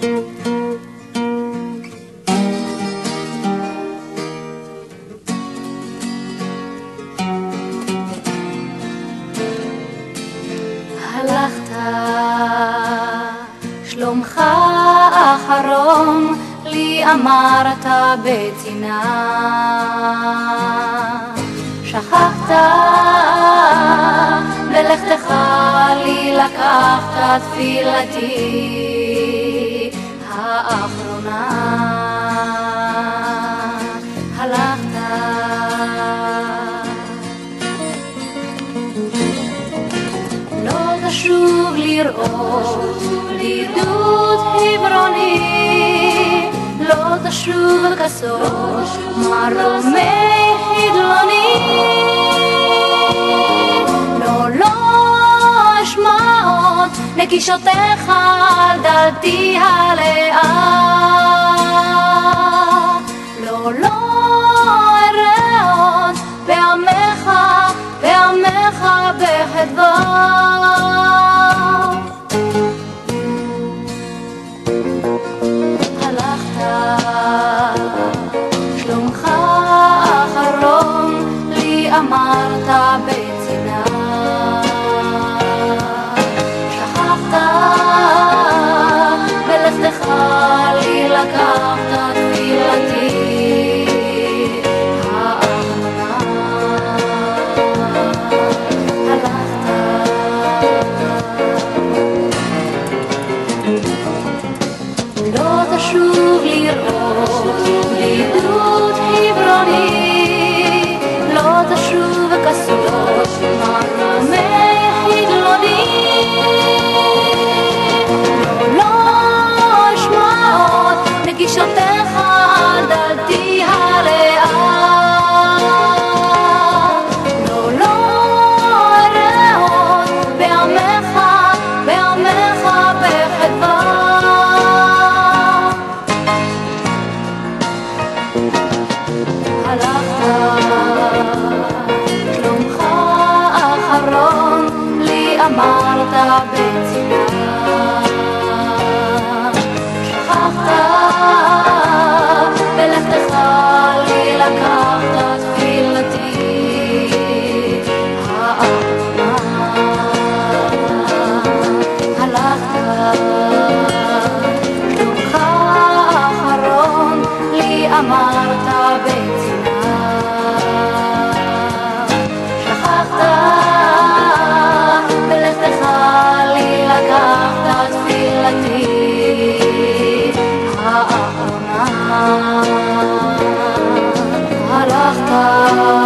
הלכת, שלומך האחרון לי אמרת בצינה, שכחת בלכתך לי לקחת תפילתי האחרונה. הלכת, לא תשוב לראות בדידות חברוני, לא תשוב כסוף מרומי חדלוני. לא אשמע עוד נגישותיך על דלתי הלאה, לא אראה עוד בעמך בחדווה. הלכת, שלומך האחרון לי אמרת בצינה, שכחת בלכתך לי לקחת תפילתי האחרונה. הלכת, לא תשוב לראות בדידות חברוני, לא תשוב כסוף מרומי חדלוני. לא אשמע עוד נגישותיך על דלתי הלאה, לא אראה עוד בעמך בחדווה. הלכת, שלומך האחרון לי אמרת בצינה, שכחת בלכתך לי לקחת תפילתי האחרונה. הלכת, שלומך האחרון לי אמרת בצינה, שכחת בלכתך לי לקחת תפילתי האחרונה. הלכת.